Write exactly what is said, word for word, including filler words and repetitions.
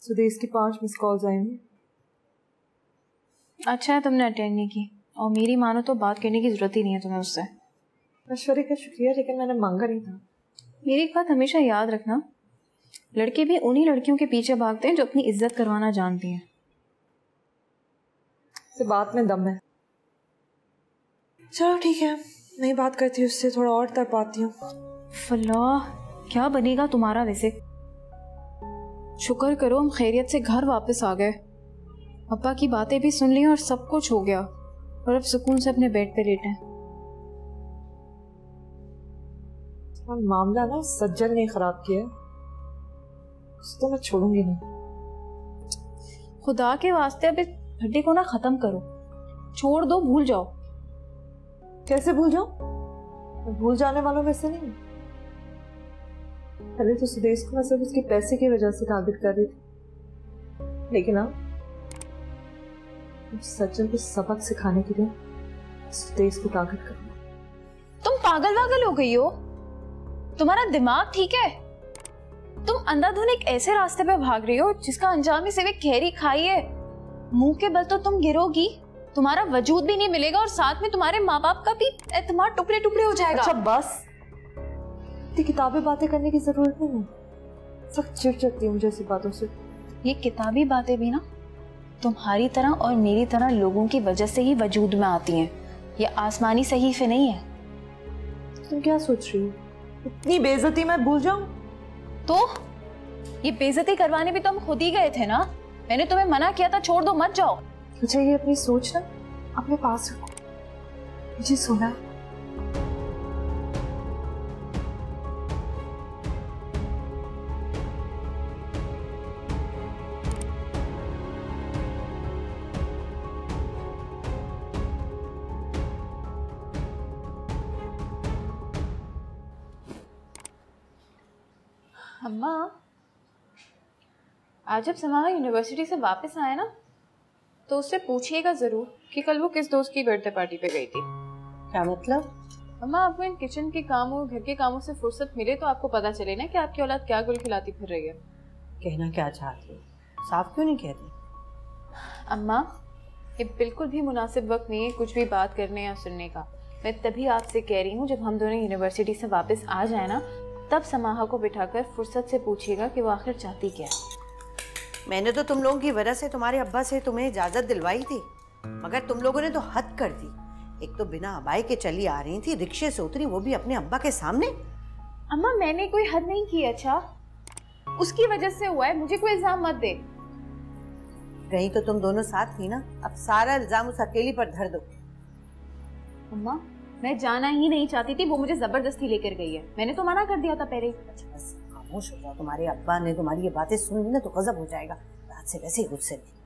सुदेश की पांच miss calls आएंगी। अच्छा है तुमने अटेंड नहीं की, और मेरी मानो तो बात करने की जरूरत ही नहीं है तुम्हें उससे। मशवरे का शुक्रिया, लेकिन मैंने मांगा नहीं था। मेरी एक बात हमेशा याद रखना, लड़के भी उन्हीं लड़कियों के पीछे भागते हैं जो अपनी इज्जत करवाना जानती हैं। से बात में दम है। चलो ठीक है, नहीं बात करती उससे, थोड़ा और तर पाती हूँ। फल्लाह, क्या बनेगा तुम्हारा वैसे। शुक्र करो हम खैरियत से घर वापस आ गए, अब्बा की बातें भी सुन ली और सब कुछ हो गया, और अब सुकून से अपने बेड पे लेटे हैं। मामला ना सज्जन ने खराब किया, उसे तो मैं छोड़ूंगी नहीं। खुदा के वास्ते अब इस हड्डी को ना खत्म करो, छोड़ दो, भूल जाओ। कैसे भूल जाओ? मैं भूल जाने वालों में से नहीं। पहले तो सुदेश को मैं सिर्फ उसके पैसे की वजह से टारगेट कर रही थी, लेकिन अब सज्जन को सबक सिखाने के लिए सुदेश को टारगेट करना। तुम पागल वागल हो गई हो? तुम्हारा दिमाग ठीक है? तुम अंधाधुन एक ऐसे रास्ते पे भाग रही हो जिसका अंजाम ही सिर्फ एक गहरी खाई है। मुंह के बल तो तुम गिरोगी, तुम्हारा वजूद भी नहीं मिलेगा, और साथ में तुम्हारे माँ बाप का भी एतमाद टुकड़े टुकड़े हो जाएगा। अच्छा बस, इतनी किताबें बातें करने की जरूरत नहीं है। सख्त चिढ़ चढ़ती है मुझे ऐसी बातों से। ये किताबी बातें भी ना तुम्हारी तरह और मेरी तरह लोगों की वजह से ही वजूद में आती हैं। ये आसमानी सहीफे नहीं है। तुम क्या सोच रही हो? इतनी बेइज्जती मैं भूल जाऊं? तो ये बेइज्जती करवाने भी तो हम खुद ही गए थे ना। मैंने तुम्हें मना किया था, छोड़ दो, मत जाओ। मुझे ये अपनी सोच ना अपने पास रखो, मुझे सोना है। अम्मा, आज जब समाहा यूनिवर्सिटी से वापस आए ना, तो उससे पूछिएगा जरूर कि कल वो किस दोस्त की बर्थडे पार्टी पे गई थी। क्या मतलब? अम्मा, आपको इन किचन के कामों, घर के कामों से फुर्सत मिले तो आपको पता चले ना कि आपकी औलाद क्या गुल खिलाती फिर रही है। कहना क्या चाहती हो? साफ क्यों नहीं कहती? अम्मा, ये बिल्कुल भी मुनासिब वक्त नहीं है कुछ भी बात करने या सुनने का। मैं तभी आपसे कह रही हूँ, जब हम दोनों यूनिवर्सिटी से वापस आ जाए ना, तब समाहा को बिठाकर फुर्सत से पूछिएगा कि वो आखिर चाहती क्या है। मैंने तो तुम लोगों की वजह से तुम्हारे अब्बा से तुम्हें इजाजत दिलवाई थी, मगर तुम लोगों ने तो हद कर दी। एक तो बिना अबाए के चली आ रही थी, रिक्शे से उतरी, वो भी अपने अब्बा के सामने। अम्मा, मैंने कोई हद नहीं की। अच्छा, उसकी वजह से हुआ है, मुझे कोई इल्जाम मत दे। रही तो तुम दोनों साथ थी ना, अब सारा इल्जाम उस अकेली पर धर दो। अम्मा, मैं जाना ही नहीं चाहती थी, वो मुझे जबरदस्ती लेकर गई है। मैंने तो मना कर दिया था पहले ही। अच्छा बस खामोश हो जाओ, तुम्हारे अब्बा ने तुम्हारी ये बातें सुन ली ना तो गजब हो जाएगा। रात से वैसे ही गुस्से में।